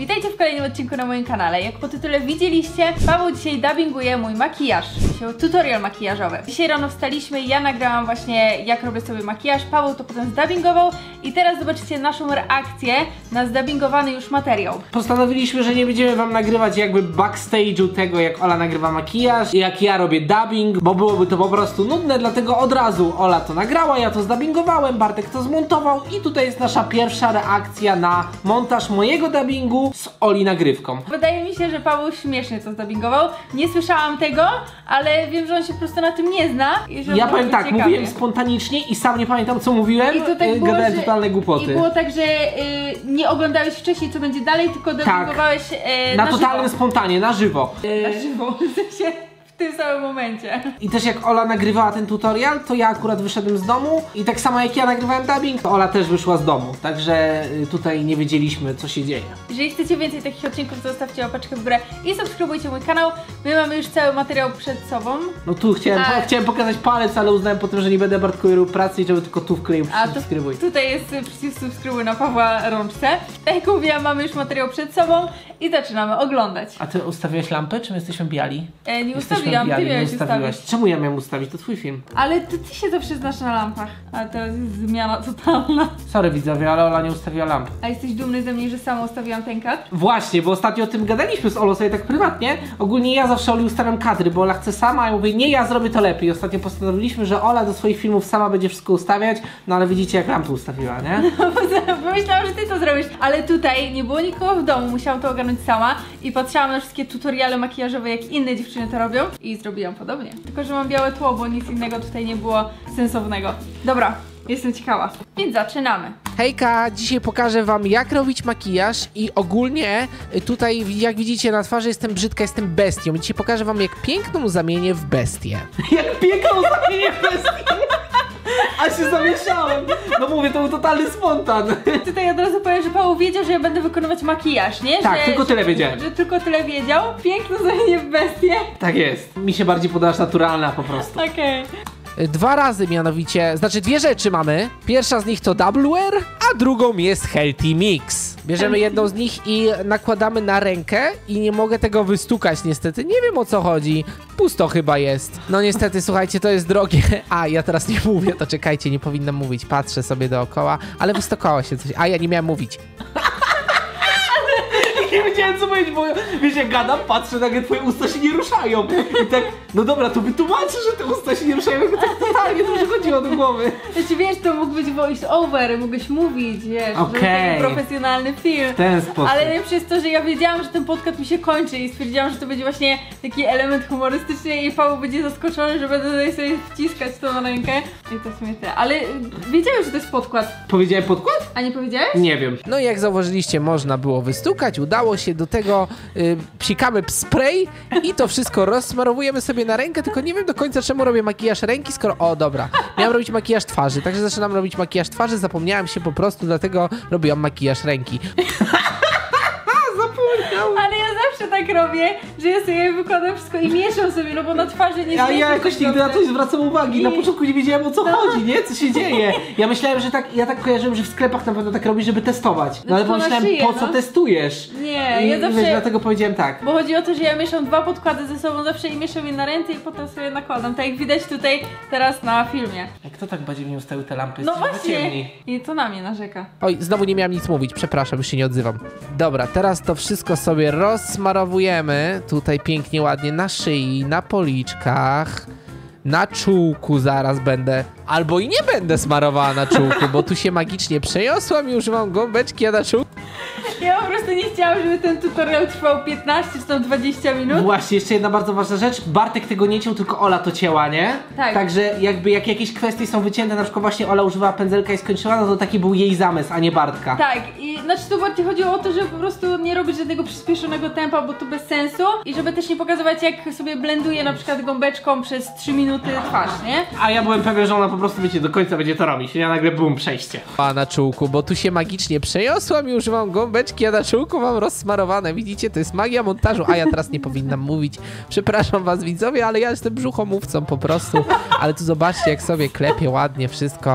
Witajcie w kolejnym odcinku na moim kanale. Jak po tytule widzieliście, Paweł dzisiaj dubbinguje mój makijaż, tutorial makijażowy. Dzisiaj rano wstaliśmy i ja nagrałam właśnie jak robię sobie makijaż, Paweł to potem zdubbingował i teraz zobaczycie naszą reakcję na zdubbingowany już materiał. Postanowiliśmy, że nie będziemy wam nagrywać jakby backstage'u tego, jak Ola nagrywa makijaż, jak ja robię dubbing, bo byłoby to po prostu nudne, dlatego od razu Ola to nagrała, ja to zdubbingowałem, Bartek to zmontował i tutaj jest nasza pierwsza reakcja na montaż mojego dubbingu z Oli nagrywką. Wydaje mi się, że Paweł śmiesznie to zdubbingował. Nie słyszałam tego, ale wiem, że on się po prostu na tym nie zna. I że ja powiem tak, ciekawie. mówiłem spontanicznie i sam nie pamiętam co mówiłem, I to tak było, gadałem totalne głupoty. I było tak, że nie oglądałeś wcześniej co będzie dalej, tylko dubbingowałeś na totalnym spontanie, na żywo. Na żywo, w sensie w tym samym momencie. I też jak Ola nagrywała ten tutorial, to ja akurat wyszedłem z domu i tak samo jak ja nagrywałem dubbing, to Ola też wyszła z domu, także tutaj nie wiedzieliśmy co się dzieje. Jeżeli chcecie więcej takich odcinków, to zostawcie łapeczkę w górę i subskrybujcie mój kanał. My mamy już cały materiał przed sobą. No tu chciałem pokazać palec, ale uznałem potem, że nie będę Bartkowi robił pracy i żeby tylko tu wkleił subskrybuj. Tutaj jest przycisk subskrybuj na Pawła rączce. Tak jak mówiłam, mamy już materiał przed sobą i zaczynamy oglądać. A ty ustawiłeś lampę, czy my jesteśmy biali? Nie ustawiłam, ty miałeś ustawić. Czemu ja miałem ustawić? To twój film. Ale to ty się zawsze znasz na lampach. A to jest zmiana totalna. Sorry widzowie, ale Ola nie ustawiła lamp. A jesteś dumny ze mnie, że sama ustawiłam ten kadr? Właśnie, bo ostatnio o tym gadaliśmy z Olą sobie tak prywatnie. Ogólnie ja zawsze Oli ustawiam kadry, bo Ola chce sama, a ja mówię, nie, ja zrobię to lepiej. I ostatnio postanowiliśmy, że Ola do swoich filmów sama będzie wszystko ustawiać, no ale widzicie jak lampę ustawiła, nie? Bo myślałam, że ty to zrobisz, ale tutaj nie było nikogo w domu, musiałam to ogarnąć sama i patrzyłam na wszystkie tutoriale makijażowe, jak inne dziewczyny to robią i zrobiłam podobnie. Tylko że mam białe tło, bo nic innego tutaj nie było sensownego. Dobra, jestem ciekawa, więc zaczynamy. Hejka, dzisiaj pokażę wam jak robić makijaż i ogólnie tutaj jak widzicie na twarzy jestem brzydka, jestem bestią. Dzisiaj pokażę wam jak piękną zamienię w bestię. Jak piękną zamienię w bestię? A się zamieszałem. No mówię, to był totalny spontan. Tutaj od razu powiem, że Paweł wiedział, że ja będę wykonywać makijaż, nie? Tak, tylko tyle wiedziałem. Że tylko tyle wiedział. Piękno zamienię w bestię. Tak jest. Mi się bardziej podałaś naturalna po prostu. Okej. Dwa razy mianowicie, znaczy dwie rzeczy mamy. Pierwsza z nich to Double Wear, a drugą jest Healthy Mix. Bierzemy jedną z nich i nakładamy na rękę i nie mogę tego wystukać niestety. Nie wiem o co chodzi. Pusto chyba jest. No niestety, słuchajcie, to jest drogie. A, ja teraz nie mówię, to czekajcie, nie powinnam mówić. Patrzę sobie dookoła, ale wystukało się coś. A, ja nie miałem mówić. Nie wiedziałem co powiedzieć, bo wiesz jak gadam, patrzę, nagle twoje usta się nie ruszają. I tak, no dobra, to wytłumaczę, że te usta się nie ruszają, jakby tak totalnie to przychodziło do głowy. Znaczy wiesz, to mógł być voice over, mógłbyś mówić, wiesz, że to taki profesjonalny film. W ten sposób. Ale najlepsze jest to, że ja wiedziałam, że ten podcast mi się kończy i stwierdziłam, że to będzie właśnie taki element humorystyczny i Paweł będzie zaskoczony, że będę tutaj sobie wciskać to na rękę. I to w sumie te. Ale wiedziałem, że to jest podkład. Powiedziałem podkład? A nie powiedziałeś? Nie wiem. No i jak zauważyliście, można było wystukać, udało się, do tego psikamy spray i to wszystko rozsmarowujemy sobie na rękę, tylko nie wiem do końca czemu robię makijaż ręki, skoro... O, dobra, miałem robić makijaż twarzy, także zaczynam robić makijaż twarzy, zapomniałem się po prostu, dlatego robiłam makijaż ręki. Ale ja zawsze tak robię, że ja sobie wykładam wszystko i mieszam sobie, no bo na twarzy nie A ja jakoś nigdy na to nie zwracam uwagi. Na początku nie wiedziałem o co chodzi, nie? Co się dzieje? Ja myślałem, że tak, ja tak kojarzyłem, że w sklepach na pewno tak robisz, żeby testować. No ale pomyślałem, po co testujesz? Nie, ja zawsze... Wiesz, dlatego powiedziałem tak. Bo chodzi o to, że ja mieszam dwa podkłady ze sobą zawsze i mieszam je na ręce i potem sobie nakładam. Tak jak widać tutaj teraz na filmie. Jak kto tak bardziej mnie ustawił te lampy? No właśnie. I to na mnie narzeka. Oj, znowu nie miałem nic mówić, przepraszam, już się nie odzywam. Dobra, teraz to wszystko sobie rozsmarowujemy. Tutaj pięknie, ładnie na szyi, na policzkach, na czółku zaraz będę. Albo i nie będę smarowała na czółku, bo tu się magicznie przeniosłam i używam gąbeczki, a na czółku... Ja po prostu nie chciałam, żeby ten tutorial trwał 15 czy tam 20 minut. Właśnie, jeszcze jedna bardzo ważna rzecz. Bartek tego nie ciął, tylko Ola to cięła, nie? Tak. Także jakby jak jakieś kwestie są wycięte, na przykład właśnie Ola używała pędzelka i skończyła, no to taki był jej zamysł, a nie Bartka. Tak, i znaczy to bardziej chodziło o to, żeby po prostu nie robić żadnego przyspieszonego tempa, bo to bez sensu. I żeby też nie pokazywać, jak sobie blenduję na przykład gąbeczką przez 3 minuty twarz, nie? A ja byłem pewien, że ona po prostu, wiecie, do końca będzie to robić. Ja nagle bum, przejście. A na czółku, bo tu się magicznie przeniosłam i używam gąbeczki, a na czółku mam rozsmarowane. Widzicie, to jest magia montażu, a ja teraz nie powinnam mówić. Przepraszam was widzowie, ale ja jestem brzuchomówcą po prostu. Ale tu zobaczcie, jak sobie klepię ładnie wszystko.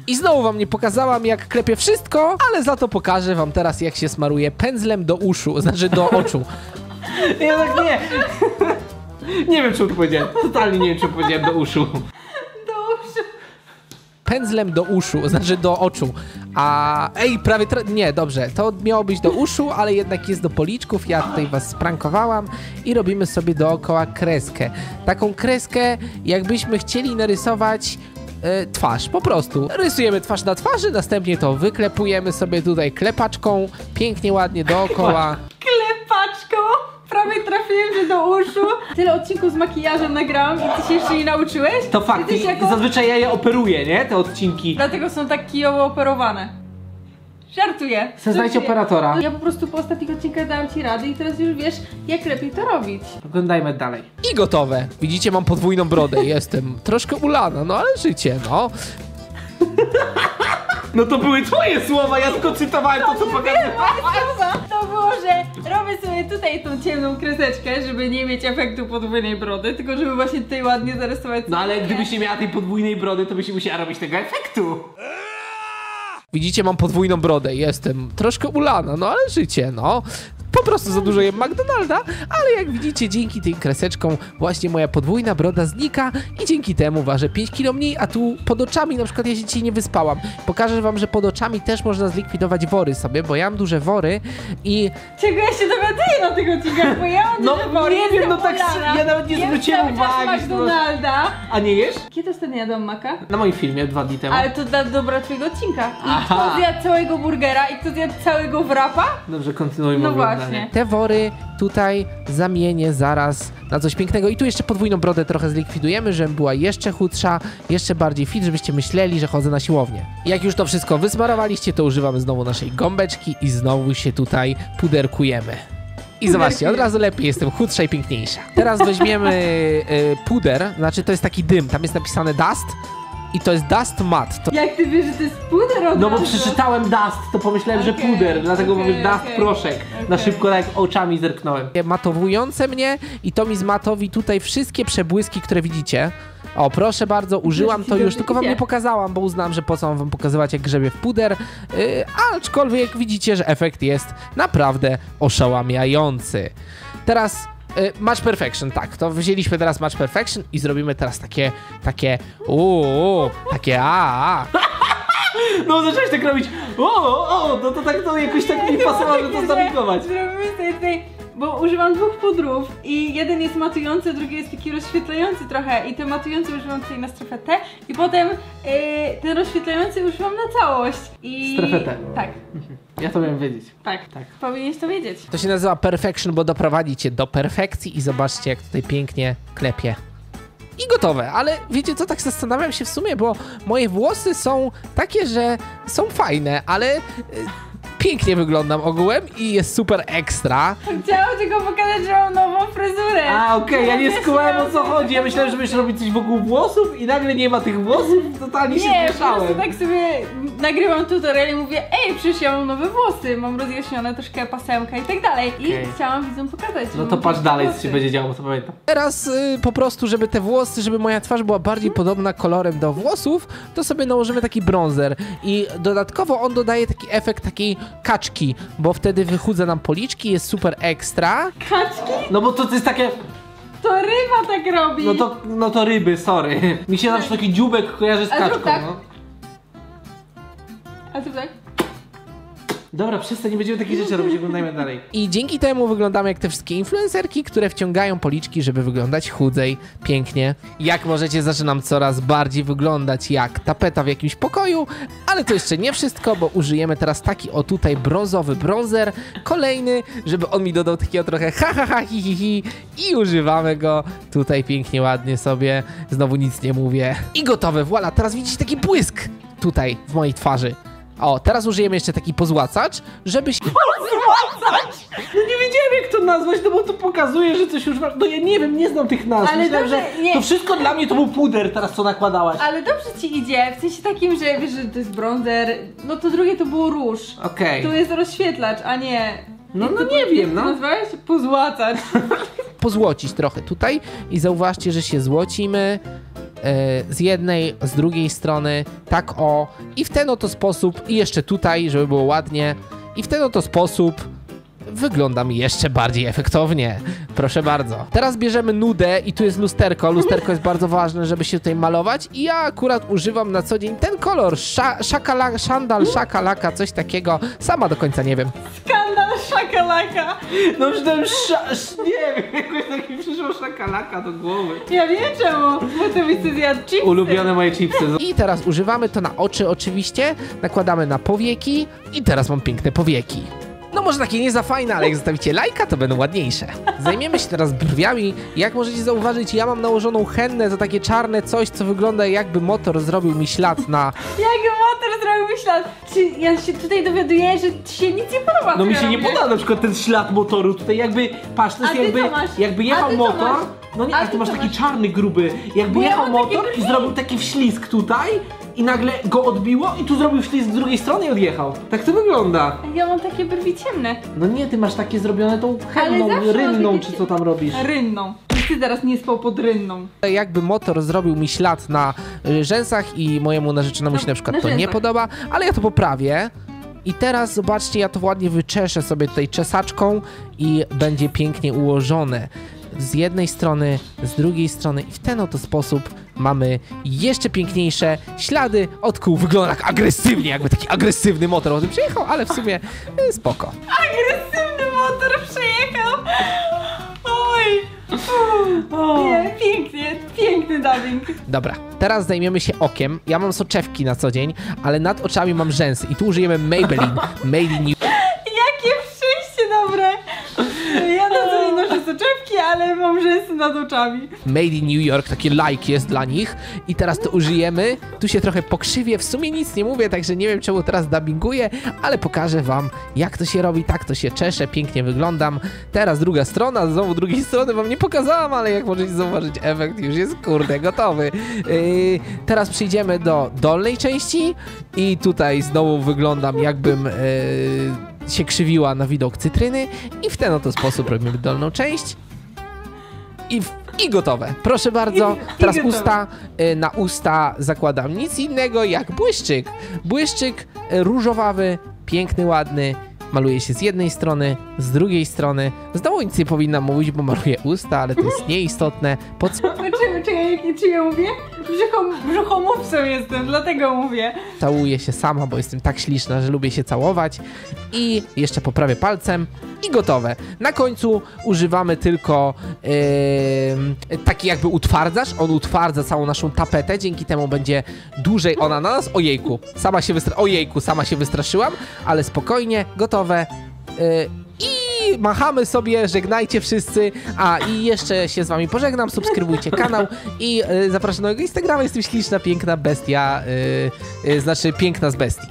I znowu wam nie pokazałam, jak klepię wszystko, ale za to pokażę wam teraz, jak się smaruje pędzlem do uszu, znaczy do oczu. Ja tak nie. Nie wiem, czemu to powiedziałem. Totalnie nie wiem, czemu powiedziałem do uszu. Do uszu. Pędzlem do uszu, znaczy do oczu. A ej, prawie nie, dobrze, to miało być do uszu, ale jednak jest do policzków. Ja tutaj was sprankowałam i robimy sobie dookoła kreskę. Taką kreskę, jakbyśmy chcieli narysować twarz, po prostu. Rysujemy twarz na twarzy, następnie to wyklepujemy sobie tutaj klepaczką, pięknie, ładnie dookoła. Klepaczką. Prawie trafiłem, że do uszu. Tyle odcinków z makijażem nagrałam i ty się jeszcze nie nauczyłeś? To fakt, Jesteś jako... zazwyczaj ja je operuję, nie? Te odcinki. Dlatego są tak kijowo operowane. Żartuję. Znajdź operatora. Ja po prostu po ostatnich odcinkach dałam ci rady i teraz już wiesz, jak lepiej to robić. Oglądajmy dalej. I gotowe. Widzicie, mam podwójną brodę, jestem troszkę ulana, no ale życie, no. No to były twoje słowa, ja tylko cytowałem to, co pokazywałem. To było, że robię sobie tutaj tą ciemną kreseczkę, żeby nie mieć efektu podwójnej brody, tylko żeby właśnie tutaj ładnie zarysować. No ale gdybyś nie miała tej podwójnej brody, to byś nie musiała robić tego efektu. Widzicie, mam podwójną brodę, jestem troszkę ulana, no ale życie, no. Po prostu za dużo jem McDonalda, ale jak widzicie, dzięki tym kreseczkom właśnie moja podwójna broda znika i dzięki temu ważę 5 kg mniej, a tu pod oczami na przykład ja się dzisiaj nie wyspałam. Pokażę wam, że pod oczami też można zlikwidować wory sobie, bo ja mam duże wory i... Czego ja się dowiaduję na tych odcinkach, bo ja mam No, duże wory, nie wiem, no tak ulana, ja nawet nie jem zwróciłem cały czas uwagi, McDonalda. A nie jesz? Kiedy ostatnio jadłam maka? Na moim filmie 2 dni temu. Ale to dla dobra twojego odcinka. I Aha. kto zjadł całego burgera i kto zjadł całego wrapa? Dobrze, kontynuujmy No oglądanie. właśnie. Te wory tutaj zamienię zaraz na coś pięknego i tu jeszcze podwójną brodę trochę zlikwidujemy, żeby była jeszcze chudsza, jeszcze bardziej fit, żebyście myśleli, że chodzę na siłownię. Jak już to wszystko wysmarowaliście, to używamy znowu naszej gąbeczki i znowu się tutaj puderkujemy. I zobaczcie, od razu lepiej, jestem chudsza i piękniejsza. Teraz weźmiemy puder, znaczy to jest taki dym, tam jest napisane dust i to jest dust matte. To... Jak ty wiesz, że to jest puder od No bo razu? przeczytałem dust, to pomyślałem, że Okej, puder, dlatego okej, mówię dust okej, proszek. Na okej. szybko tak oczami zerknąłem. matowujące mnie i to mi zmatowi tutaj wszystkie przebłyski, które widzicie. O, proszę bardzo, użyłam to już, tylko wam nie pokazałam, bo uznałam, że po co mam wam pokazywać, jak grzebie w puder, aczkolwiek widzicie, że efekt jest naprawdę oszałamiający. Teraz Match Perfection, tak, to wzięliśmy teraz Match Perfection i zrobimy teraz takie No zacząłeś tak robić, no to tak to jakoś tak mi pasowało, że to zabigować. Zrobimy sobie tutaj, bo używam dwóch pudrów i jeden jest matujący, drugi jest taki rozświetlający trochę i ten matujący używam tutaj na strefę T i potem ten rozświetlający używam na całość. I... Strefę T. Tak, Ja to miałem wiedzieć. tak, powinieneś to wiedzieć. To się nazywa Perfection, bo doprowadzi cię do perfekcji i zobaczcie, jak tutaj pięknie klepie. I gotowe, ale wiecie co, tak zastanawiam się w sumie, bo moje włosy są takie, że są fajne, ale pięknie wyglądam ogółem i jest super ekstra. Chciałam tylko pokazać, że mam nową fryzurę. A okej, ja nie skumałem, o co chodzi. Ja myślałem, że będziesz robić coś wokół włosów i nagle nie ma tych włosów. Totalnie się Nie, po zmieszałem. prostu tak sobie nagrywam tutorial i mówię, ej, przecież ja mam nowe włosy, mam rozjaśnione troszkę pasełka i tak dalej. I Okej. chciałam widzom pokazać, że No mam to patrz nowe dalej, co włosy. się będzie działo, bo to pamiętam. Teraz po prostu, żeby te włosy, żeby moja twarz była bardziej podobna kolorem do włosów, to sobie nałożymy taki bronzer i dodatkowo on dodaje taki efekt takiej kaczki, bo wtedy wychudza nam policzki, jest super ekstra. Kaczki? No bo to jest takie, To ryba tak robi. no to ryby, sorry. Mi się zawsze taki dzióbek kojarzy z A kaczką, zrób tak. no. A ty tak? Dobra, przestań, nie będziemy takich rzeczy robić, oglądajmy dalej. I dzięki temu wyglądamy jak te wszystkie influencerki, które wciągają policzki, żeby wyglądać chudzej, pięknie. Jak możecie, zaczynam coraz bardziej wyglądać jak tapeta w jakimś pokoju, ale to jeszcze nie wszystko, bo użyjemy teraz taki o tutaj brązowy bronzer, kolejny, żeby on mi dodał takiego trochę hi i używamy go tutaj pięknie, ładnie sobie, znowu nic nie mówię. I gotowe, voilà, teraz widzicie taki błysk tutaj w mojej twarzy. O, teraz użyjemy jeszcze taki pozłacacz, żeby się... No nie wiedziałem jak to nazwać, no bo to pokazuje, że coś już... No ja nie wiem, nie znam tych nazw. Ale Myślałem, dobrze, że nie. to wszystko dla mnie to był puder teraz, co nakładałaś. Ale dobrze ci idzie, w sensie takim, że wiesz, że to jest bronzer, no to drugie to było róż. Okej. To jest rozświetlacz, a nie... No, Jak no to- nie jak wiem, to no. nazwałeś? Pozłacacz. pozłocić trochę tutaj i zauważcie, że się złocimy z jednej, z drugiej strony, tak o, i w ten oto sposób, i jeszcze tutaj, żeby było ładnie, i w ten oto sposób wyglądam jeszcze bardziej efektownie. Proszę bardzo. Teraz bierzemy nudę i tu jest lusterko. Lusterko jest bardzo ważne, żeby się tutaj malować i ja akurat używam na co dzień ten kolor. Szandal, szakalaka, coś takiego. Sama do końca nie wiem. Skandal szakalaka. No już ten nie wiem, jakoś taki przyszło szakalaka do głowy. Ja wiem czemu, bo to byś sobie zjadł chipsy. Ulubione moje chipsy. I teraz używamy to na oczy oczywiście. Nakładamy na powieki i teraz mam piękne powieki. No może takie nie za fajne, ale jak zostawicie lajka, to będą ładniejsze. Zajmiemy się teraz brwiami. Jak możecie zauważyć, ja mam nałożoną hennę, to takie czarne coś, co wygląda jakby motor zrobił mi ślad na... Jak motor zrobił ślad. Czy ja się tutaj dowiaduję, że ci się nic nie podoba. No co mi ja się nie robię? podoba na przykład ten ślad motoru tutaj jakby, patrz, to jest A ty jakby, co masz? jakby A jechał ty co motor, masz? no nie, A a ty ty masz co taki masz? czarny, gruby, jakby Bo ja jechał mam takie motor i brwi. zrobił taki wślizg tutaj i nagle go odbiło i tu zrobił wślizg z drugiej strony i odjechał. Tak to wygląda. Ja mam takie brwi ciemne. No nie, ty masz takie zrobione tą henną, zawsze mam rynną, takie czy co tam robisz. Rynną. Ty teraz nie spał pod rynną. Jakby motor zrobił mi ślad na rzęsach i mojemu narzeczonemu się na przykład na to nie rzęsach. podoba, ale ja to poprawię. I teraz zobaczcie, ja to ładnie wyczeszę sobie tutaj czesaczką i będzie pięknie ułożone. Z jednej strony, z drugiej strony i w ten oto sposób mamy jeszcze piękniejsze ślady od kół. Wygląda tak agresywnie, jakby taki agresywny motor o tym przyjechał, ale w sumie spoko. Agresywny motor przejechał. Oj. Nie, pięknie, piękny dubbing. Dobra, teraz zajmiemy się okiem. Ja mam soczewki na co dzień, ale nad oczami mam rzęsy i tu użyjemy Maybelline Made in Jakie przejście dobre. Ja na co nie noszę soczewki, ale mam rzęsy nad oczami. Made in New York, takie like jest dla nich i teraz to użyjemy. Tu się trochę pokrzywię, w sumie nic nie mówię, także nie wiem czemu teraz dubbinguję, ale pokażę wam jak to się robi, tak to się czesze, pięknie wyglądam. Teraz druga strona, znowu drugiej strony wam nie pokazałam, ale jak możecie zauważyć, efekt już jest kurde gotowy. Teraz przejdziemy do dolnej części i tutaj znowu wyglądam jakbym się krzywiła na widok cytryny i w ten oto sposób robimy dolną część i gotowe. Proszę bardzo, teraz gotowe. usta. Na usta zakładam nic innego jak błyszczyk. Błyszczyk różowawy, piękny, ładny. Maluje się z jednej strony, z drugiej strony. Znowu nic nie powinnam mówić, bo maluję usta, ale to jest nieistotne. Czy ja mówię? Brzuchomówcą jestem, dlatego mówię. Całuję się sama, bo jestem tak śliczna, że lubię się całować. I jeszcze poprawię palcem i gotowe. Na końcu używamy tylko taki jakby utwardzacz. On utwardza całą naszą tapetę, dzięki temu będzie dłużej ona na nas. Ojejku, sama się wystraszyłam, ale spokojnie, gotowe. I machamy sobie, żegnajcie wszyscy. A i jeszcze się z wami pożegnam, subskrybujcie kanał i zapraszam na mojego Instagrama, jestem śliczna, piękna bestia, znaczy piękna z bestii.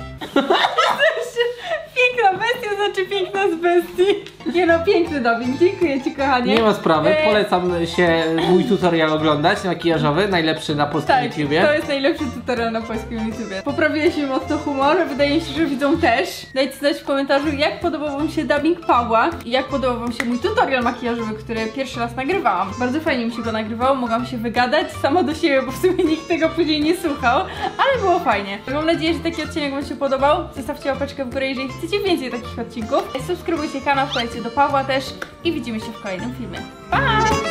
Piękna bestia znaczy piękna z bestii. Nie no, piękny dubbing, dziękuję ci kochanie. Nie ma sprawy, polecam się mój tutorial oglądać, makijażowy, najlepszy na polskim Tak, YouTubie. to jest najlepszy tutorial na polskim YouTubie. Poprawiłeś mi mocno humor, wydaje mi się, że widzą też. Dajcie znać w komentarzu, jak podobał wam się dubbing Pawła i jak podobał wam się mój tutorial makijażowy, który pierwszy raz nagrywałam. Bardzo fajnie mi się go nagrywało, mogłam się wygadać sama do siebie, bo w sumie nikt tego później nie słuchał, ale było fajnie. Mam nadzieję, że taki odcinek wam się podobał. Zostawcie łapeczkę w górę, jeżeli chcecie więcej takich odcinków. Subskrybujcie kanał, wpadajcie do Pawła też i widzimy się w kolejnym filmie. Pa!